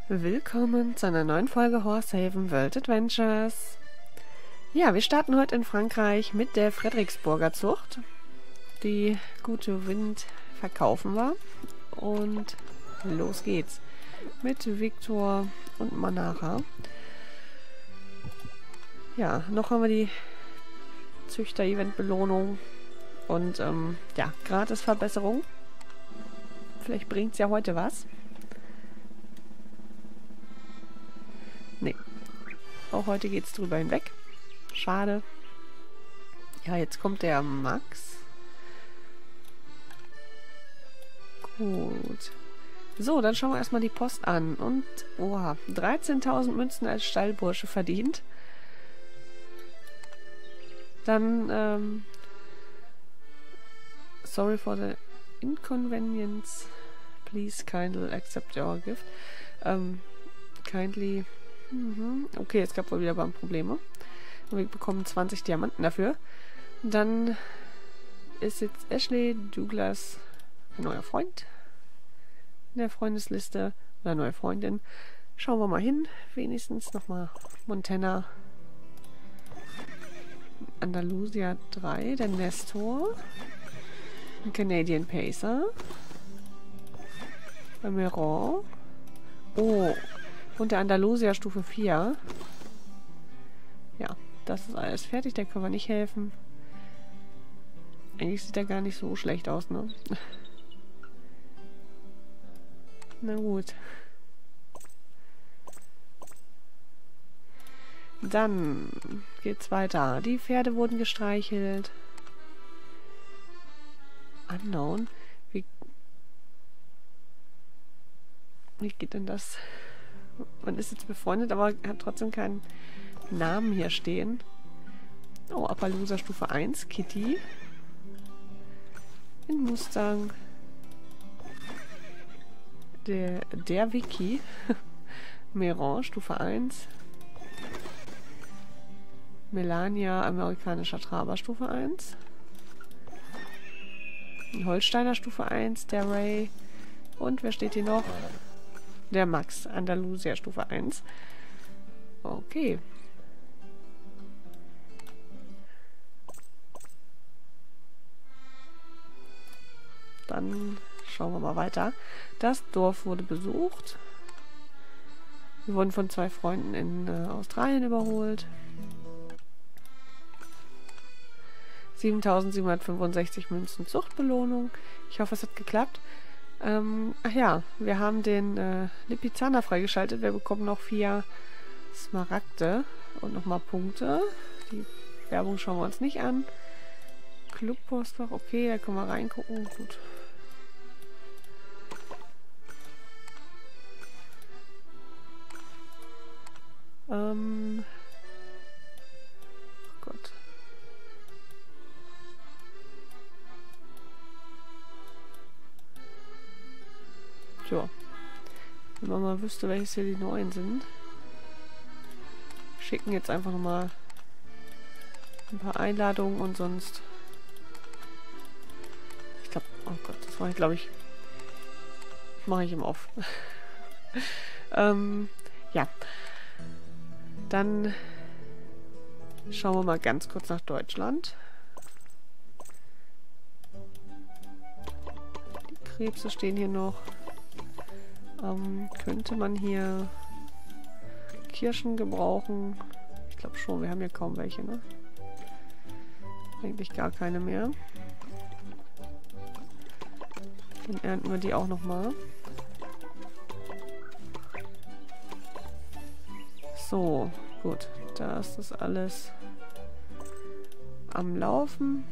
Willkommen zu einer neuen Folge Horsehaven World Adventures. Ja, wir starten heute in Frankreich mit der Frederiksburger Zucht. Die gute Wind verkaufen wir. Und los geht's. Mit Victor und Manara. Ja, noch haben wir die Züchter-Event-Belohnung. Und ja, Gratis-Verbesserung. Vielleicht bringt es ja heute was. Nee. Auch heute geht es drüber hinweg. Schade. Ja, jetzt kommt der Max. Gut. So, dann schauen wir erstmal die Post an. Und, oha, 13.000 Münzen als Stallbursche verdient. Dann, sorry for the inconvenience. Please kindly accept your gift. Kindly. Okay, es gab wohl wieder Probleme. Wir bekommen 20 Diamanten dafür. Dann ist jetzt Ashley Douglas ein neuer Freund in der Freundesliste. Oder neue Freundin. Schauen wir mal hin. Wenigstens nochmal Montana. Andalusia 3. Der Nestor. Ein Canadian Pacer. Ein Meron. Oh. Und der Andalusia Stufe 4. Ja, das ist alles fertig. Da können wir nicht helfen. Eigentlich sieht er gar nicht so schlecht aus, ne? Na gut. Dann geht's weiter. Die Pferde wurden gestreichelt. Unknown. Wie geht denn das? Man ist jetzt befreundet, aber hat trotzdem keinen Namen hier stehen. Oh, Appaloosa Stufe 1, Kitty. In Mustang. Der Vicky. Meron, Stufe 1. Melania, amerikanischer Traber, Stufe 1. Ein Holsteiner, Stufe 1, der Ray. Und wer steht hier noch? Der Max, Andalusia, Stufe 1. Okay. Dann schauen wir mal weiter. Das Dorf wurde besucht. Wir wurden von 2 Freunden in Australien überholt. 7.765 Münzen Zuchtbelohnung. Ich hoffe, es hat geklappt. Ach ja, wir haben den Lipizzaner freigeschaltet. Wir bekommen noch 4 Smaragde und nochmal Punkte. Die Werbung schauen wir uns nicht an. Clubpostfach, okay, da können wir reingucken. Gut. Oh Gott. Tja. Wenn man mal wüsste, welches hier die neuen sind. Schicken jetzt einfach nochmal ein paar Einladungen und sonst. Ich glaube, oh Gott, das mache ich, glaube ich. Mache ich im Off. Ja. Dann schauen wir mal ganz kurz nach Deutschland. Die Krebse stehen hier noch. Könnte man hier Kirschen gebrauchen? Ich glaube schon, wir haben hier kaum welche, ne? Eigentlich gar keine mehr. Dann ernten wir die auch nochmal. So, gut. Da ist das alles am Laufen.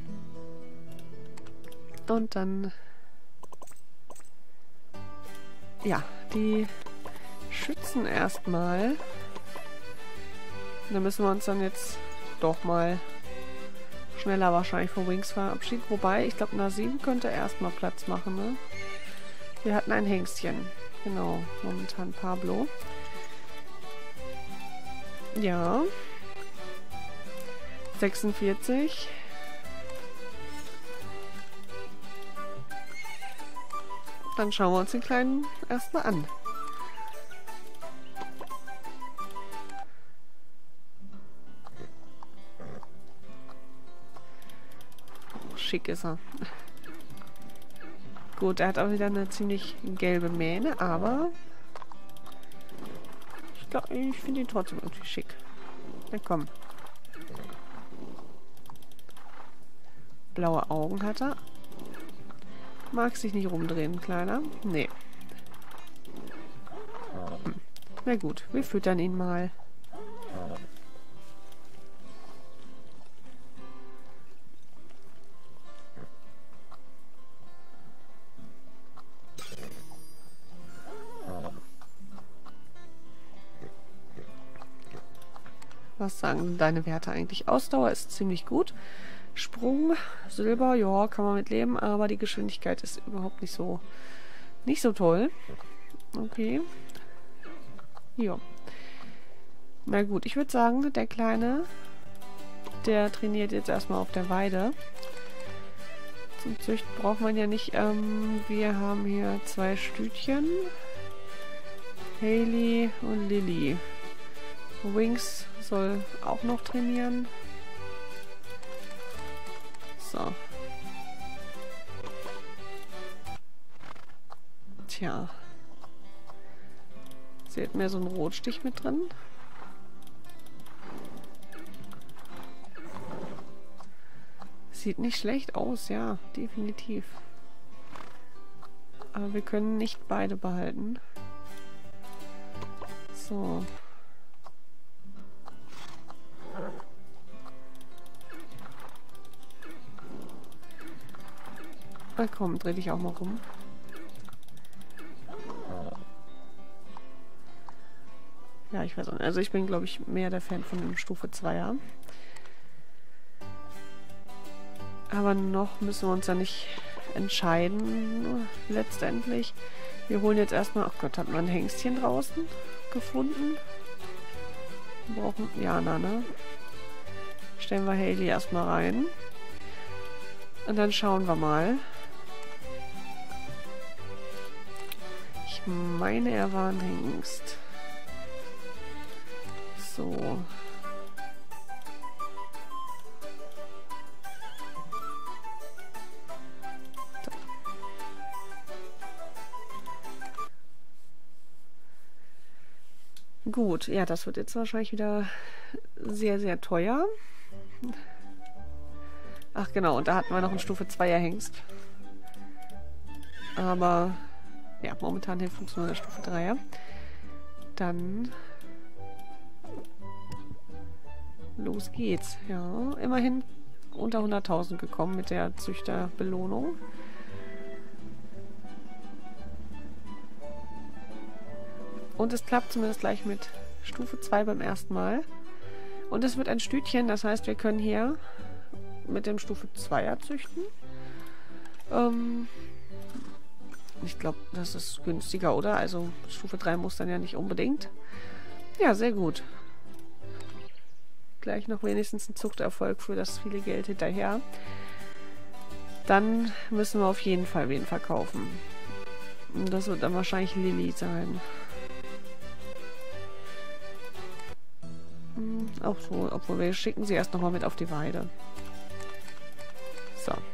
Und dann ja, die Schützen erstmal. Da müssen wir uns dann jetzt doch mal schneller wahrscheinlich von Wings verabschieden. Wobei, ich glaube, Nasim könnte erstmal Platz machen, ne? Wir hatten ein Hengstchen. Genau, momentan Pablo. Ja. 46. Dann schauen wir uns den Kleinen erstmal an. schick ist er. Gut, er hat auch wieder eine ziemlich gelbe Mähne, aber ich finde ihn trotzdem irgendwie schick. Na komm. Blaue Augen hat er. Mag sich nicht rumdrehen, Kleiner. Nee. Na gut, wir füttern ihn mal. Was sagen deine Werte eigentlich? Ausdauer ist ziemlich gut. Sprung, Silber, ja, kann man mit leben, aber die Geschwindigkeit ist überhaupt nicht so toll. Okay. Ja. Na gut, ich würde sagen, der Kleine, der trainiert jetzt erstmal auf der Weide. Zum Züchten braucht man ja nicht. Wir haben hier 2 Stütchen. Hailey und Lily. Wings soll auch noch trainieren. So. Tja. Sie hat mehr so einen Rotstich mit drin. Sieht nicht schlecht aus, ja, definitiv. Aber wir können nicht beide behalten. So. Na komm, dreh dich auch mal rum. Ja, ich weiß auch nicht. Also ich bin, glaube ich, mehr der Fan von dem Stufe 2er. Aber noch müssen wir uns ja nicht entscheiden, letztendlich. Wir holen jetzt erstmal... Ach Gott, hat man ein Hengstchen draußen gefunden? Wir brauchen Jana, ne? Stellen wir Hailey erstmal rein. Und dann schauen wir mal. Ich meine, er war ein Hengst. So. Gut, ja, das wird jetzt wahrscheinlich wieder sehr, sehr teuer. Ach genau, und da hatten wir noch einen Stufe 2er Hengst. Aber ja, momentan hilft uns nur der Stufe 3er. Dann los geht's. Ja, immerhin unter 100.000 gekommen mit der Züchterbelohnung. Und es klappt zumindest gleich mit Stufe 2 beim ersten Mal. Und es wird ein Stütchen, das heißt, wir können hier mit dem Stufe 2er züchten. Ich glaube, das ist günstiger, oder? Also Stufe 3 muss dann ja nicht unbedingt. Ja, sehr gut. Gleich noch wenigstens ein Zuchterfolg für das viele Geld hinterher. Dann müssen wir auf jeden Fall wen verkaufen. Und das wird dann wahrscheinlich Lily sein. Auch so, obwohl wir schicken sie erst nochmal mit auf die Weide. So.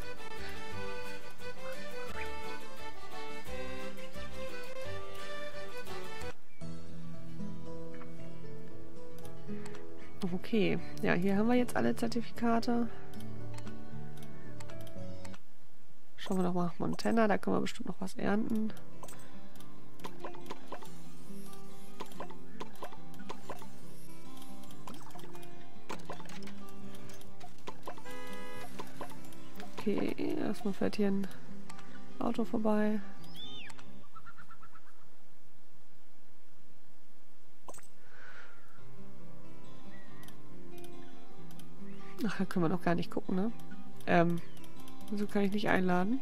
Okay. Ja, hier haben wir jetzt alle Zertifikate. Schauen wir noch mal nach Montana, da können wir bestimmt noch was ernten. Okay, erstmal fährt hier ein Auto vorbei. Ach, da können wir noch gar nicht gucken, ne? Wieso kann ich nicht einladen?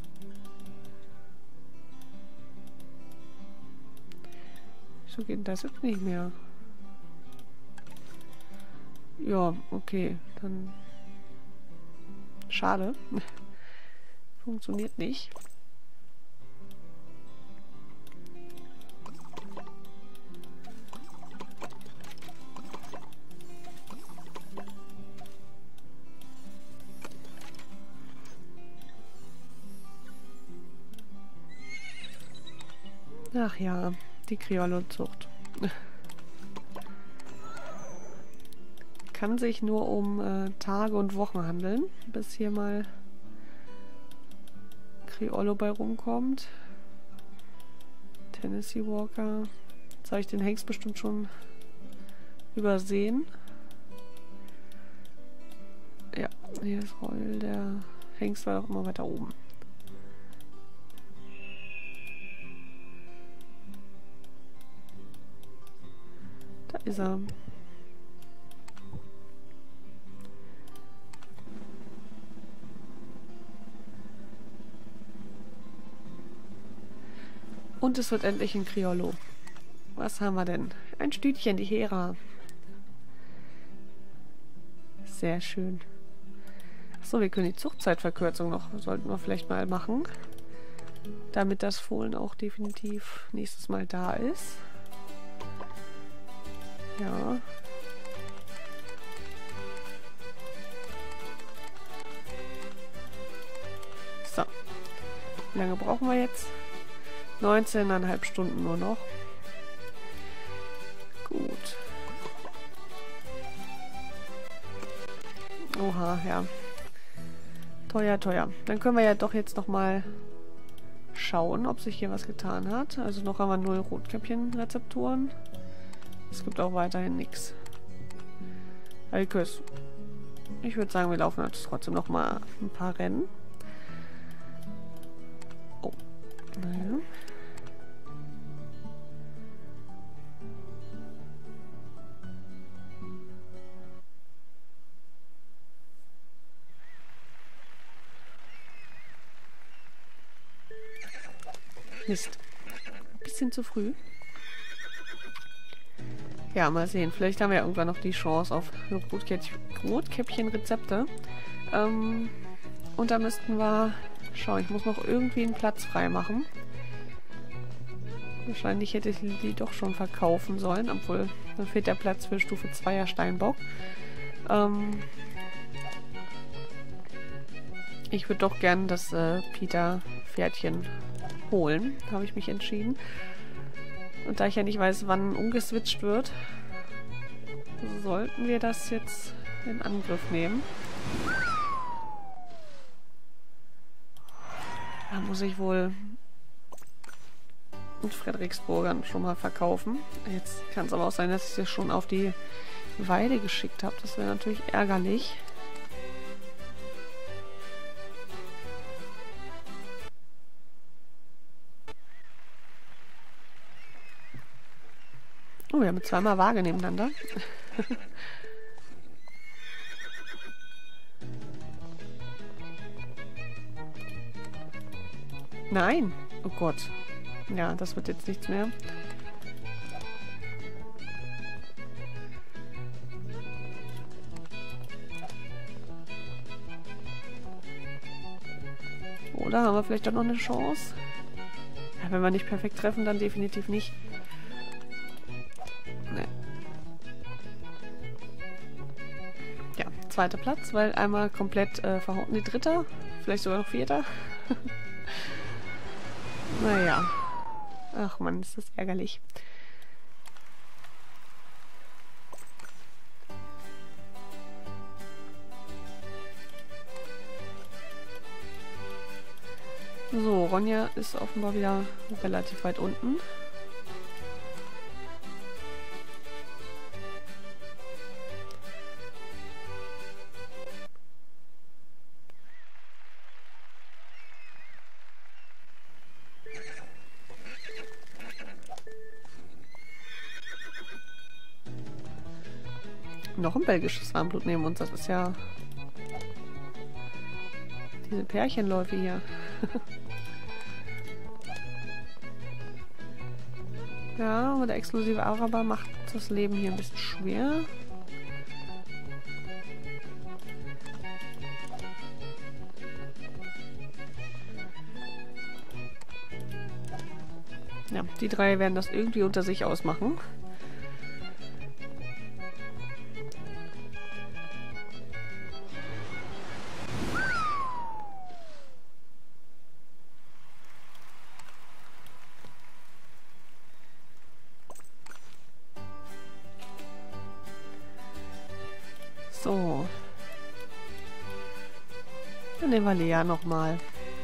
So geht das jetzt nicht mehr. Ja, okay, dann... Schade. Funktioniert nicht. Ach ja, die Criollo-Zucht. Kann sich nur um Tage und Wochen handeln, bis hier mal Criollo bei rumkommt. Tennessee Walker. Jetzt habe ich den Hengst bestimmt schon übersehen. Ja, hier ist Royal. Der Hengst war doch immer weiter oben. Da ist er. Und es wird endlich ein Criollo. Was haben wir denn? Ein Stütchen, die Hera. Sehr schön. Achso, wir können die Zuchtzeitverkürzung noch, sollten wir vielleicht mal machen. Damit das Fohlen auch definitiv nächstes Mal da ist. Ja. So. Wie lange brauchen wir jetzt? 19,5 Stunden nur noch. Gut. Oha, ja. Teuer, teuer. Dann können wir ja doch jetzt nochmal schauen, ob sich hier was getan hat. Also noch haben wir 0 Rotkäppchen-Rezepturen. Es gibt auch weiterhin nichts. Alkes. Ich würde sagen, wir laufen jetzt trotzdem nochmal ein paar Rennen. Oh. Naja. Mist. Ein bisschen zu früh. Ja, mal sehen. Vielleicht haben wir ja irgendwann noch die Chance auf Rotkäppchen-Rezepte. Und da müssten wir schauen. Ich muss noch irgendwie einen Platz frei machen. Wahrscheinlich hätte ich die doch schon verkaufen sollen. Obwohl, dann fehlt der Platz für Stufe 2er Steinbock. Ich würde doch gern das Peter-Pferdchen holen. Habe ich mich entschieden. Und da ich ja nicht weiß, wann umgeswitcht wird, sollten wir das jetzt in Angriff nehmen. Da muss ich wohl in Frederiksburgern schon mal verkaufen. Jetzt kann es aber auch sein, dass ich das schon auf die Weide geschickt habe. Das wäre natürlich ärgerlich. Oh, wir haben zweimal Waage nebeneinander. Nein! Oh Gott. Ja, das wird jetzt nichts mehr. Oder haben wir vielleicht doch noch eine Chance? Ja, wenn wir nicht perfekt treffen, dann definitiv nicht. Nee. Ja, zweiter Platz, weil einmal komplett verhauen. Nee, dritter, vielleicht sogar noch vierter. Naja. Ach man, ist das ärgerlich. So, Ronja ist offenbar wieder relativ weit unten. Noch ein belgisches Warmblut neben uns. Das ist ja diese Pärchenläufe hier. Ja, aber der exklusive Araber macht das Leben hier ein bisschen schwer. Ja, die drei werden das irgendwie unter sich ausmachen. Dann nehmen wir Lea nochmal.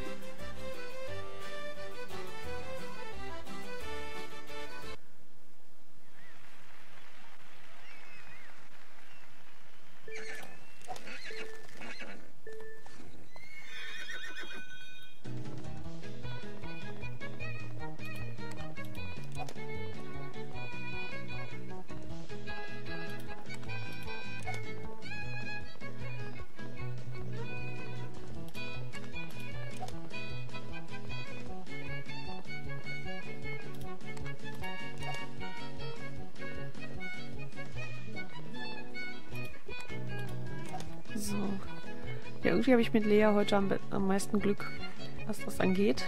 So. Ja, irgendwie habe ich mit Lea heute am meisten Glück, was das angeht.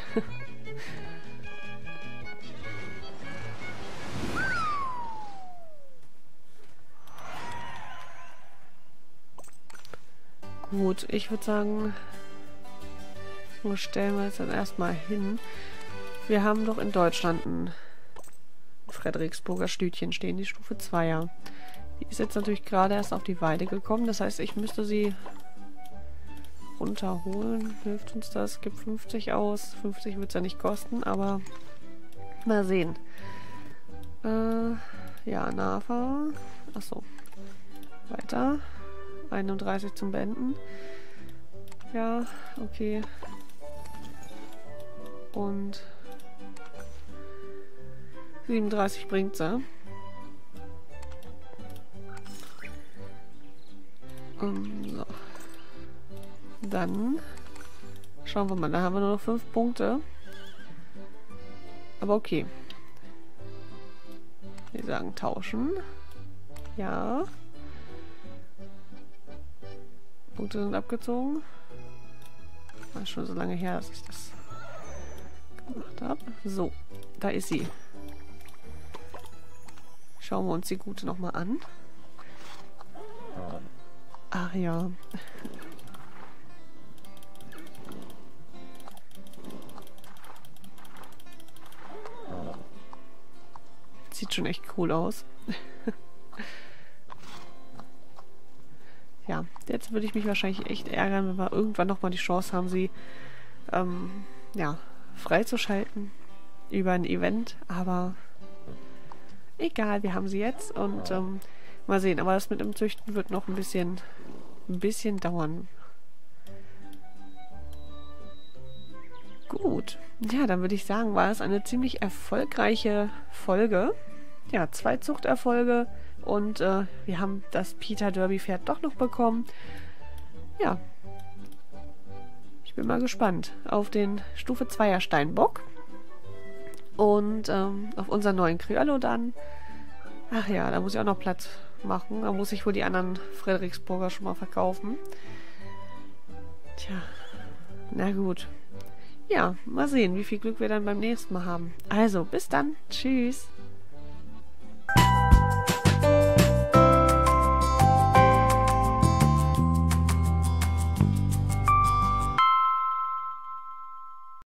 Gut, ich würde sagen, wo stellen wir jetzt dann erstmal hin? Wir haben doch in Deutschland ein Frederiksburger Stütchen stehen, die Stufe 2er. Die ist jetzt natürlich gerade erst auf die Weide gekommen. Das heißt, ich müsste sie runterholen. Hilft uns das? Gibt 50 aus. 50 wird es ja nicht kosten, aber mal sehen. Ja, Nava. Achso. Weiter. 31 zum Beenden. Ja, okay. Und 37 bringt sie. So. Dann schauen wir mal. Da haben wir nur noch 5 Punkte. Aber okay. Wir sagen tauschen. Ja. Punkte sind abgezogen. Das ist schon so lange her, dass ich das gemacht habe. So, da ist sie. Schauen wir uns die Gute nochmal an. Ach ja. Sieht schon echt cool aus. Ja, jetzt würde ich mich wahrscheinlich echt ärgern, wenn wir irgendwann nochmal die Chance haben, sie ja, freizuschalten über ein Event. Aber egal, wir haben sie jetzt und mal sehen. Aber das mit dem Züchten wird noch ein bisschen dauern. Gut. Ja, dann würde ich sagen, war es eine ziemlich erfolgreiche Folge. Ja, 2 Zuchterfolge und wir haben das Peter Derby Pferd doch noch bekommen. Ja. Ich bin mal gespannt auf den Stufe 2er Steinbock und auf unseren neuen Criollo dann. Ach ja, da muss ich auch noch Platz machen. Da muss ich wohl die anderen Frederiksburger schon mal verkaufen. Tja, na gut. Ja, mal sehen, wie viel Glück wir dann beim nächsten Mal haben. Also, bis dann. Tschüss.